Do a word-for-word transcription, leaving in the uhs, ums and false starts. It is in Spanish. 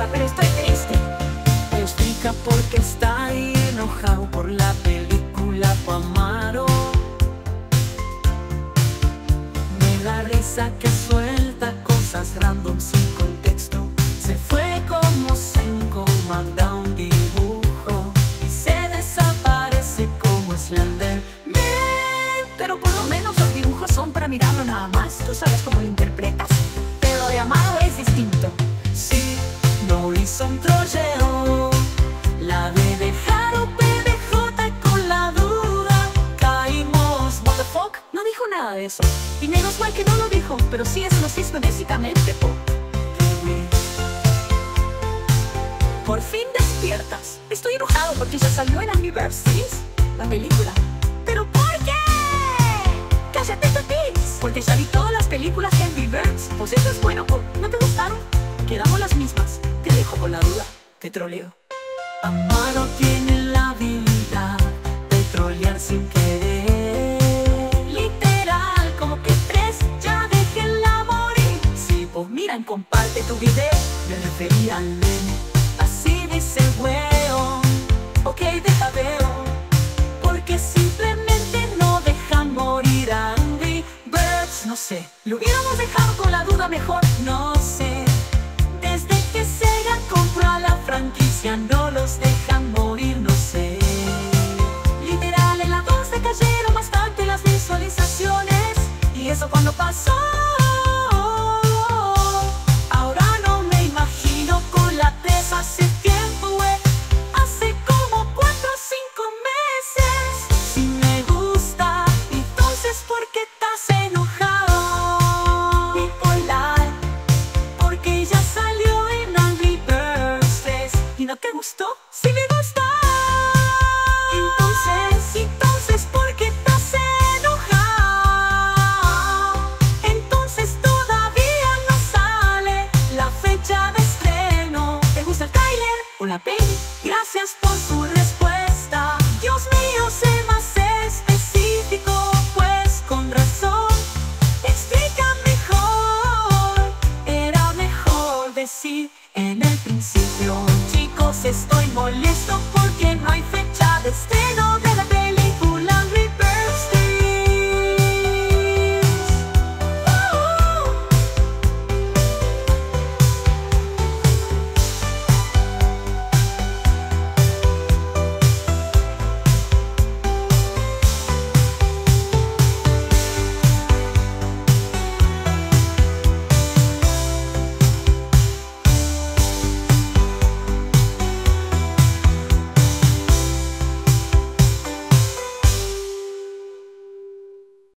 duda, pero estoy triste. Explica por qué está ahí enojado por la película Pamaro. Me da risa que suelta cosas random sin contexto. Se fue como Senko, manda un dibujo y se desaparece como Slender. Pero por lo menos los dibujos son para mirarlo nada más. Tú sabes cómo lo interpretas. Pero de Amaro es distinto. Sí, no hizo un trolleo. La de dejar o P D J con la duda. Caímos, what the fuck. No dijo nada de eso. Y menos mal que no lo dijo. Pero sí es racismo básicamente, po. Por fin despiertas. Estoy enojado porque ya salió en Aniversaries, la película. ¿Pero por qué? ¡Cállate, Pepis! Porque ya vi todas las películas de Angry Birds. Pues eso es bueno, po. ¿No te gustaron? Quedamos las mismas. Te dejo con la duda. Te troleo. Amaro tiene la habilidad de trolear sin querer. Literal, como que tres, ya déjenla morir. Si vos miran, comparte tu video. Me refería al meme. Así dice el weón. Ok, deja veo. Porque simplemente no dejan morir a Angry Birds. No sé, Lo hubiéramos dejado con la duda mejor. no sé. Desde que Sega compró a la franquicia no los dejan morir, no sé. Literal, en la dos se cayeron bastante las visualizaciones. Y eso cuando pasó. Ahora no me imagino con la tres hace tiempo, we. Hace como cuatro o cinco meses. Si me gusta, entonces ¿por qué estás enojado? Bipolar. Porque ya salió en Angry Birds tres. ¿Y no te gustó? Si me gusta. Entonces, entonces ¿por qué estás enojado? Entonces todavía no sale la fecha de estreno. ¿Te gusta el tráiler O la peli. Gracias por su respuesta. Dios mío, sé más específico, pues con razón. Explica mejor. Era mejor decir en el principio. Chicos, estoy molesto porque no hay fecha de estreno de